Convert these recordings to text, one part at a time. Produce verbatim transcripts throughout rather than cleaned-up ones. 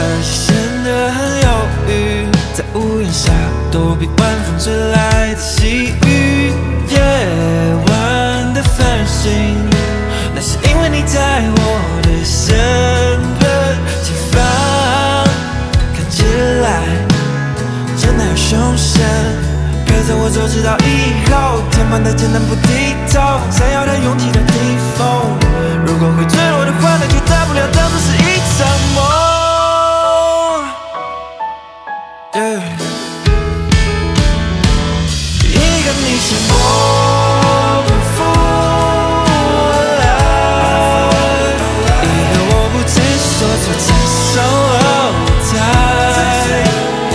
耳机显得很忧郁，在屋檐下躲避晚风吹来的细雨。夜晚的繁星，那是因为你在我的身边。前方看起来艰难又凶险，陪着我走直到以后。前方太艰难不低头，山腰太拥挤到顶峰。如果会坠落的话，那就大不了当作是一场梦。Yeah. 一个你向我奔赴而来，一个我不知所措站上了舞台。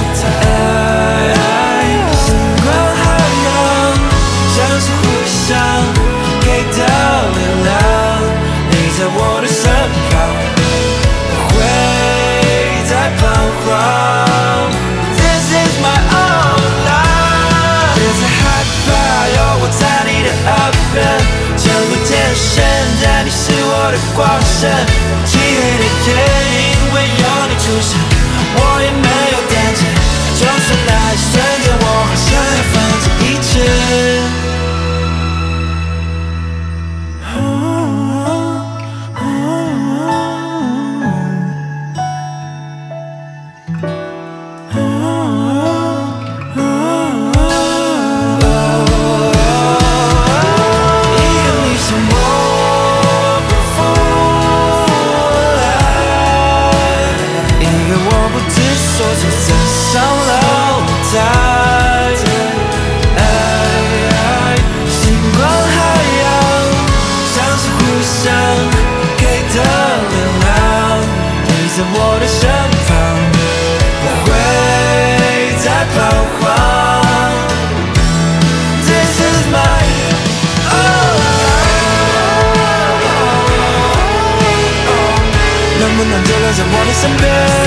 星光海洋像是互相给的力量，你在我的身旁，不会再彷徨。前路艰险，但你是我的光线。漆黑的夜，因为有你出现，我也没有胆怯。就算那一瞬间，我好像要放弃一切。在我的身旁，不会再彷徨。This is my all， 能不能就留在我的身边？